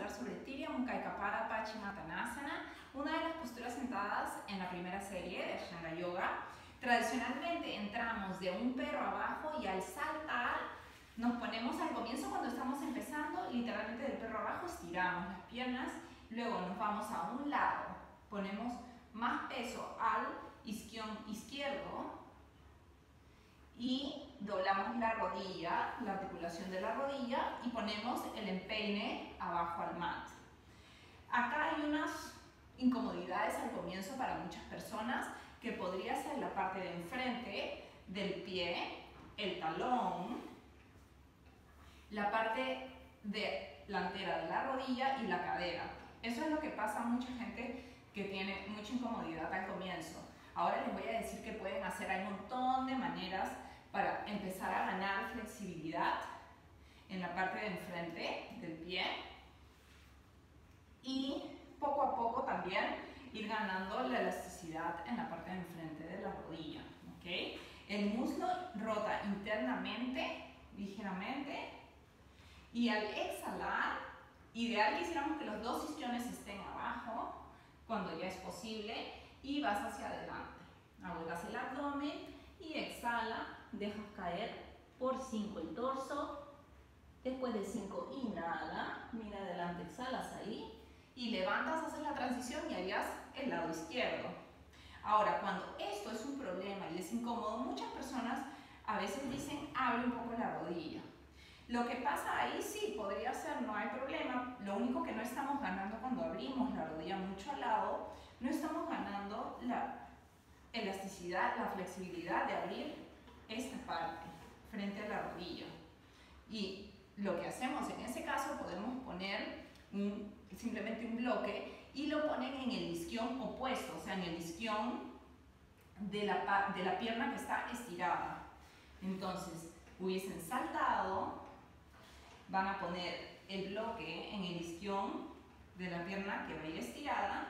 hablar sobre Tibia Mukha Kapara Paschimottanasana, una de las posturas sentadas en la primera serie de Ashtanga Yoga. Tradicionalmente entramos de un perro abajo y al saltar nos ponemos al comienzo cuando estamos empezando, literalmente del perro abajo estiramos las piernas, luego nos vamos a un lado, ponemos más peso al isquion izquierdo y doblamos la rodilla, la articulación de la rodilla y ponemos el empeine abajo al mat. Acá hay unas incomodidades al comienzo para muchas personas que podría ser la parte de enfrente del pie, el talón, la parte delantera de la rodilla y la cadera. Eso es lo que pasa a mucha gente que tiene mucha incomodidad al comienzo. Ahora les voy a decir que pueden hacer, hay un montón de maneras para empezar a ganar flexibilidad en la parte de enfrente del pie y poco a poco también ir ganando la elasticidad en la parte de enfrente de la rodilla. ¿Okay? El muslo rota internamente, ligeramente, y al exhalar, ideal quisiéramos que los dos isquiones estén abajo, cuando ya es posible, y vas hacia adelante. Aguantas el abdomen y exhala, dejas caer por 5 el torso. Después de 5, inhala, mira adelante, exhalas ahí, y levantas, haces la transición y harías el lado izquierdo. Ahora, cuando esto es un problema y es incómodo, muchas personas a veces dicen, abre un poco la rodilla. Lo que pasa ahí sí, podría ser, no hay problema. Lo único que no estamos ganando cuando abrimos la rodilla mucho al lado, no estamos ganando la elasticidad, la flexibilidad de abrir esta parte frente a la rodilla. Y lo que hacemos en ese caso, podemos poner simplemente un bloque y lo ponen en el isquión opuesto, o sea, en el isquión de la pierna que está estirada. Entonces, hubiesen saltado, van a poner el bloque en el isquión de la pierna que va a ir estirada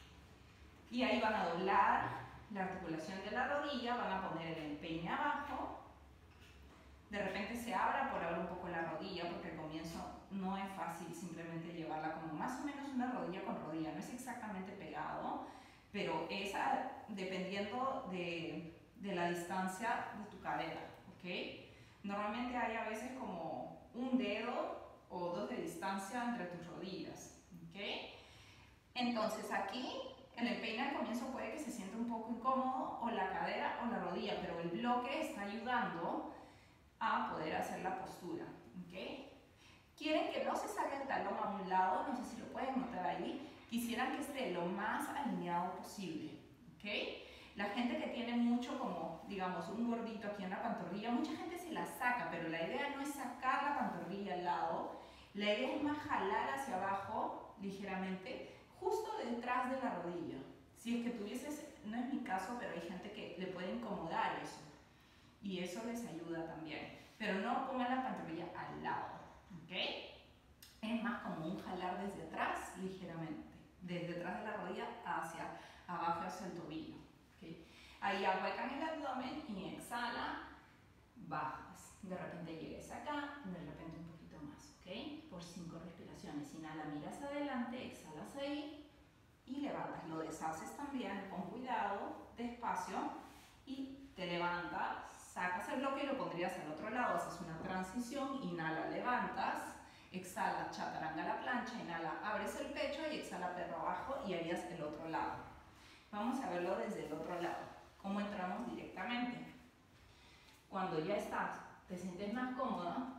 y ahí van a doblar la articulación de la rodilla, van a poner el empeine abajo. De repente se abra por ahora un poco la rodilla porque al comienzo no es fácil simplemente llevarla como más o menos una rodilla con rodilla, no es exactamente pegado, pero esa dependiendo de la distancia de tu cadera, ¿ok? Normalmente hay a veces como un dedo o dos de distancia entre tus rodillas, ¿ok? Entonces aquí el empeine al comienzo puede que se sienta un poco incómodo o la cadera o la rodilla, pero el bloque está ayudando a poder hacer la postura, ¿ok? Quieren que no se salga el talón a un lado, no sé si lo pueden notar ahí, quisieran que esté lo más alineado posible, ¿ok? La gente que tiene mucho como, digamos, un gordito aquí en la pantorrilla, mucha gente se la saca, pero la idea no es sacar la pantorrilla al lado, la idea es más jalar hacia abajo, ligeramente, justo detrás de la rodilla. Si es que tuvieses, no es mi caso, pero hay gente que le puede incomodar eso. Y eso les ayuda también. Pero no pongan la pantorrilla al lado, ¿ok? Es más como un jalar desde atrás, ligeramente. Desde atrás de la rodilla hacia abajo, hacia el tobillo. ¿Okay? Ahí ahuecan el abdomen y exhala, bajas. De repente llegues acá, de repente un poquito más, ¿ok? Por 5 respiraciones. Inhala, miras adelante, exhalas ahí y levantas. Lo deshaces también con cuidado, despacio y te levantas. Sacas el bloque y lo pondrías al otro lado, haces una transición, inhala, levantas, exhala, chaturanga la plancha, inhala, abres el pecho y exhala perro abajo y harías el otro lado. Vamos a verlo desde el otro lado, cómo entramos directamente. Cuando ya estás, te sientes más cómoda,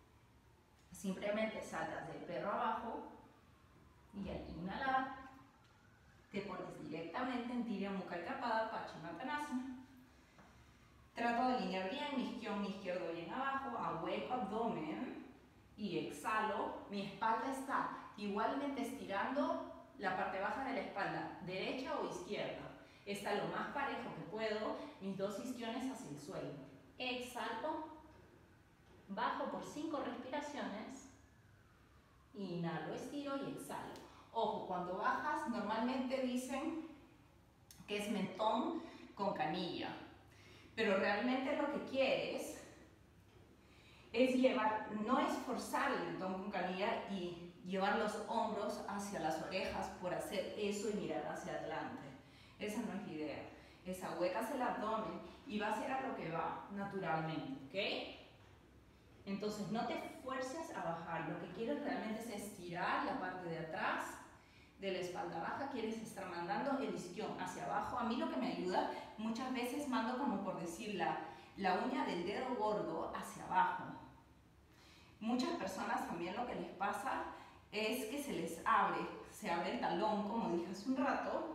simplemente saltas del perro abajo y al inhalar, te pones directamente en Tibia Mukha Kapara Paschimottanasana. Trato de alinear bien mi isquión izquierdo bien abajo, ahueco abdomen y exhalo. Mi espalda está igualmente estirando la parte baja de la espalda, derecha o izquierda. Está lo más parejo que puedo, mis dos isquiones hacia el suelo. Exhalo, bajo por 5 respiraciones, inhalo, estiro y exhalo. Ojo, cuando bajas normalmente dicen que es mentón con canilla. Pero realmente lo que quieres es llevar, no es forzar el mentón con canilla y llevar los hombros hacia las orejas por hacer eso y mirar hacia adelante. Esa no es la idea. Es ahuecas el abdomen y va a ser a lo que va naturalmente, ¿ok? Entonces no te fuerces a bajar. Lo que quieres realmente es estirar la parte de atrás de la espalda baja. Quieres estar mandando el isquión hacia abajo. A mí lo que me ayuda, muchas veces mando como por decir la uña del dedo gordo hacia abajo. Muchas personas también lo que les pasa es que se abre el talón, como dije hace un rato,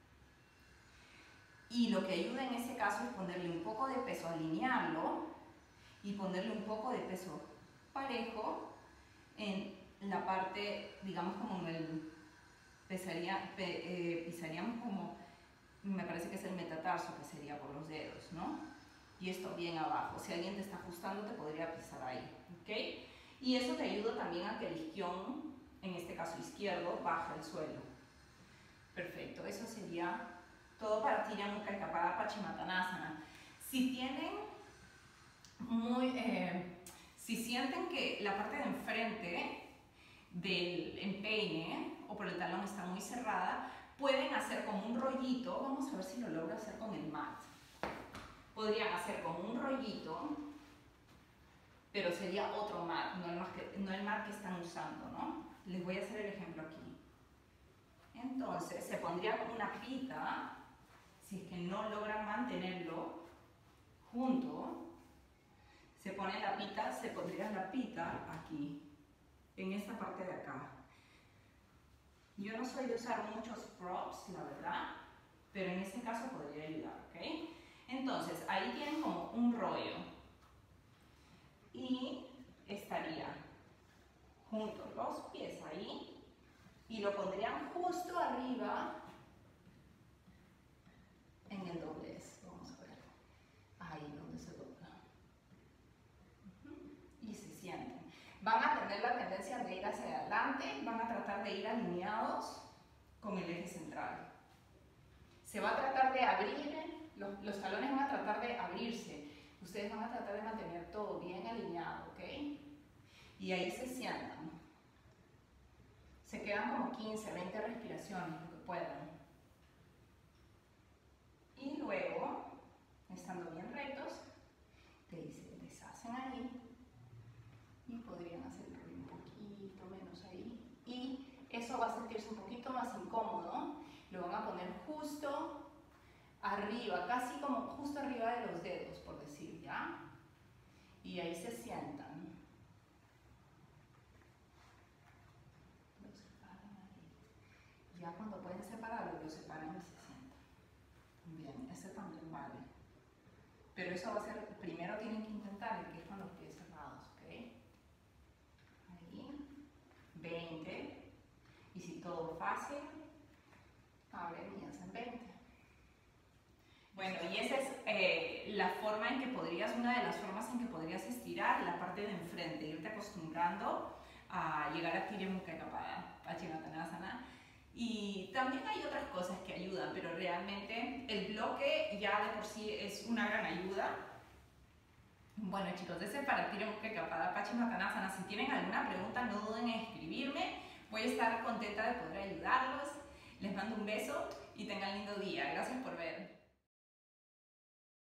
y lo que ayuda en ese caso es ponerle un poco de peso, alinearlo y ponerle un poco de peso parejo en la parte, digamos como en el, pisaríamos como, me parece que es el metatarso, que sería por los dedos, ¿no? Y esto bien abajo. Si alguien te está ajustando, te podría pisar ahí, ¿ok? Y eso te ayuda también a que el isquión, en este caso izquierdo, baje al suelo. Perfecto, eso sería todo para Tirya Mukha Kapha Paschimottanasana. Si sienten que la parte de enfrente del empeine o por el talón está muy cerrada, pueden hacer como un rollito. Vamos a ver si lo logro hacer con el mat. Podrían hacer como un rollito, pero sería otro mat, no el mat que están usando, ¿no? Les voy a hacer el ejemplo aquí. Entonces, se pondría como una pita, si es que no logran mantenerlo junto, se pone la pita, se pondría la pita aquí, en esta parte de acá. Yo no soy de usar muchos props, la verdad, pero en este caso podría ayudar, ¿ok? Entonces, ahí tienen como un rollo y estaría juntos los pies ahí y lo pondrían justo arriba en el doblez. Vamos a ver, ahí donde se dobla. Y se sienten. Van a tener la tendencia de ir hacia adelante, van a tratar de ir alineados con el eje central. Se va a tratar de abrir, los talones van a tratar de abrirse. Ustedes van a tratar de mantener todo bien alineado, ¿ok? Y ahí se sientan. Se quedan como 15, 20 respiraciones, lo que puedan. Y luego, estando bien rectos, deshacen ahí. Y podrían hacerlo un poquito menos ahí. Y eso va a sentirse un poquito más incómodo. Lo van a poner justo arriba, casi como justo arriba de los dedos, por decir, ¿ya? Y ahí se sientan. Lo separan ahí. Ya cuando pueden separarlo, lo separan y se sientan. Bien, ese también vale. Pero eso va a ser, primero tienen que intentar el que es con los pies cerrados, ¿ok? Ahí, 20. Y si todo fácil, abren y hacen 20. Bueno, y esa es la forma en que podrías, una de las formas en que podrías estirar la parte de enfrente, irte acostumbrando a llegar a Tirya Mukha Kapha Paschimottanasana. Y también hay otras cosas que ayudan, pero realmente el bloque ya de por sí es una gran ayuda. Bueno chicos, ese es para Tirya Mukha Kapha Paschimottanasana. Si tienen alguna pregunta, no duden en escribirme. Voy a estar contenta de poder ayudarlos. Les mando un beso y tengan lindo día. Gracias por ver.